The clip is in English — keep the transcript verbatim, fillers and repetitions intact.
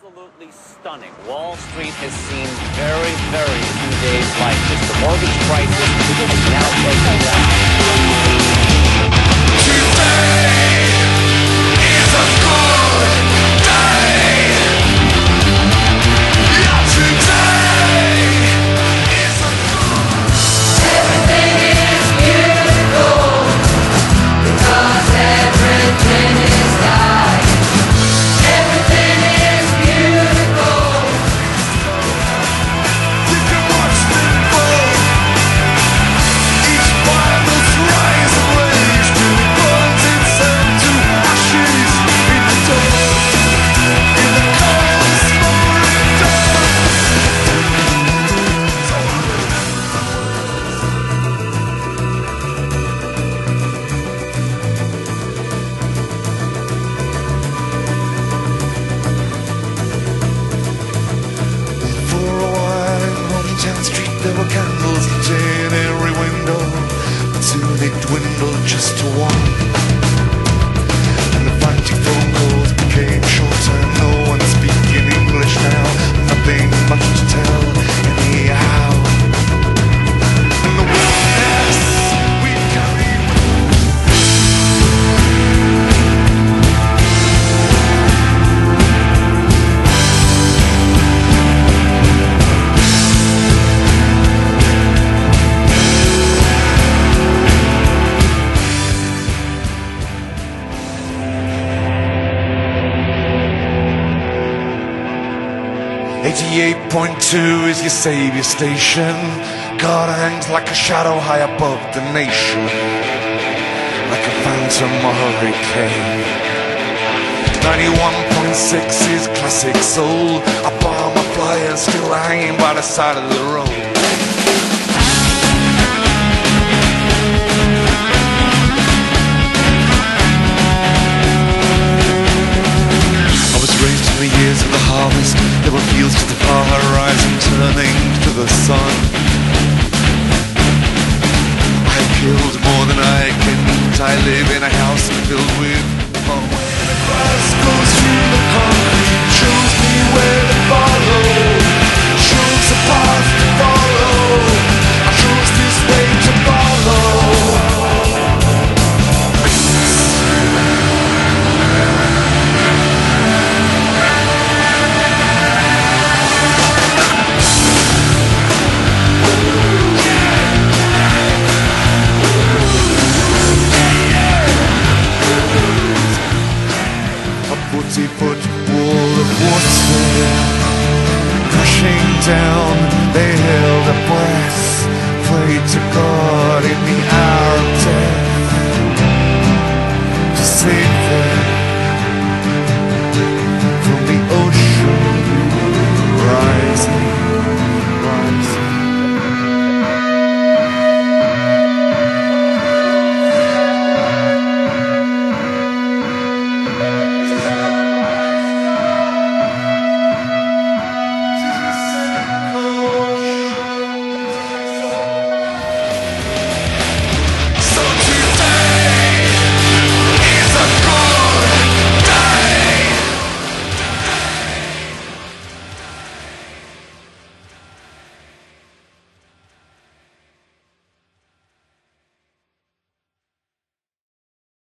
absolutely stunning. Wall Street has seen very, very few days like this. The mortgage crisis is now taking ground. Today is a good day. Yeah, today is a good. Everything is beautiful because everything is dying. Everything is beautiful. You can watch them fall. Each violence rise and rage till it burns itself to ashes in the dark, in the cold, smoldering dark. So I For a while in Hometown Street there were candles lit in every window, but soon they dwindled just to one. And the frantic phone calls became shorter. No one speaking English now. Nothing much to tell anyhow. And the wildness we carry eighty-eight point two is your savior station. God hangs like a shadow high above the nation, like a phantom or hurricane. ninety-one point six is classic soul. A bomb of flyers still hanging by the side of the road. I was raised in the years of the harvest. There were fields to the far horizon turning to the sun. I have killed more than I can eat. I live in a house filled with fun. When the grass goes through the concrete, shows me where to follow, shows a path to follow. I chose this way to follow. Forty-foot wall of water crashing down. They held a breath, prayed to God in the hour.